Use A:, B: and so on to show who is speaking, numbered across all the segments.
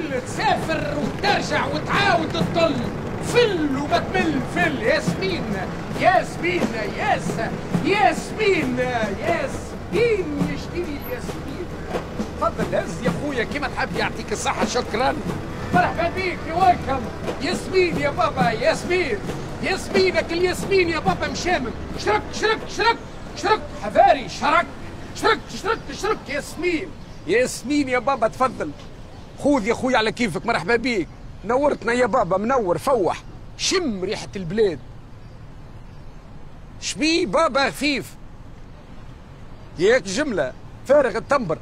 A: فل تسافر وترجع وتعاود تطل، فل وبتمل فل. ياسمين ياسمين ياسمين ياسمين يشتري الياسمين. تفضل هز يا اخويا كيما تحب، يعطيك الصحة. شكرا، مرحبا بيك، يا ويلكم. ياسمين يا بابا، ياسمين ياسمينك الياسمين يا بابا مشامم. شرك شرك شرك شرك حذاري، شرك شرك شرك شرك. ياسمين ياسمين يا بابا، تفضل خذ يا خويا على كيفك. مرحبا بيك، نورتنا يا بابا، منور فوح. شم ريحة البلاد. شبي بابا خفيف ياك جملة فارغ التمبر.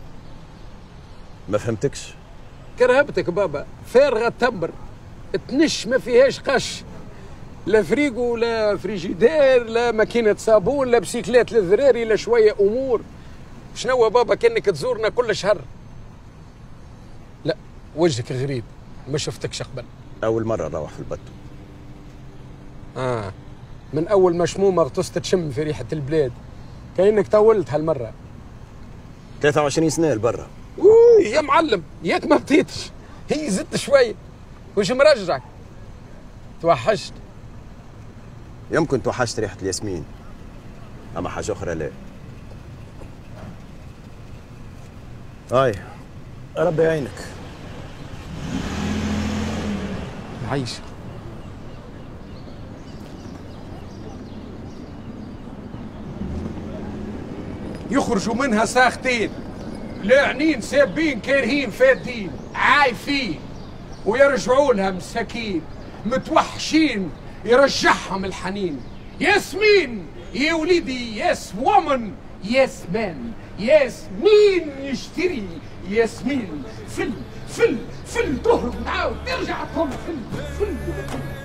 B: ما فهمتكش.
A: كرهبتك بابا، فارغة التمبر تنش ما فيهاش قش، لا فريقو لا فريجيدير لا ماكينة صابون لا بسيكلات للذراري لا شوية أمور. شنو بابا كأنك تزورنا كل شهر؟ لا وجهك غريب، ما شفتكش قبل.
B: أول مرة نروح في البتو.
A: من أول ما شمومة غطست تشم في ريحة البلاد، كأنك طولت هالمرة.
B: 23 سنة لبرا.
A: يا معلم ياك ما بطيتش، هي زدت شوية. وش مرجعك؟ توحشت.
B: يمكن توحشت ريحة الياسمين، أما حاجة أخرى لا. هاي ربي يعينك.
A: عيش. يخرجوا منها ساختين، لاعنين سابين كارهين فادين عايفين، ويرجعوا لها مساكين متوحشين يرجعهم الحنين. ياسمين يا وليدي، ياس وومن، ياس مان، ياسمين يشتري ياسمين. فل فل فل تهرب وتعاود ترجع تهم. فل فل